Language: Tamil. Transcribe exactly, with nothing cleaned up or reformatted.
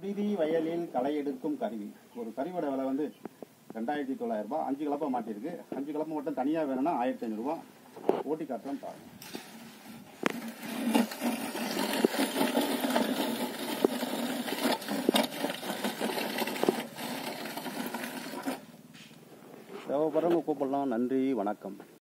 புழுதி வயலில் களை எடுக்கும் கருவி. ஒரு கருவியோட விலை வந்து ரெண்டாயிரத்தி தொள்ளாயிரம் ரூபாய். அஞ்சு கலப்பை மாட்டிருக்கு. அஞ்சு கலப்பை மட்டும் தனியாக வேணும்னா ஆயிரத்தி ஐநூறு ரூபா. ஓட்டி காட்டுறோம் பாருங்க. தேவைப்படுறவங்க கூப்பிடலாம். நன்றி, வணக்கம்.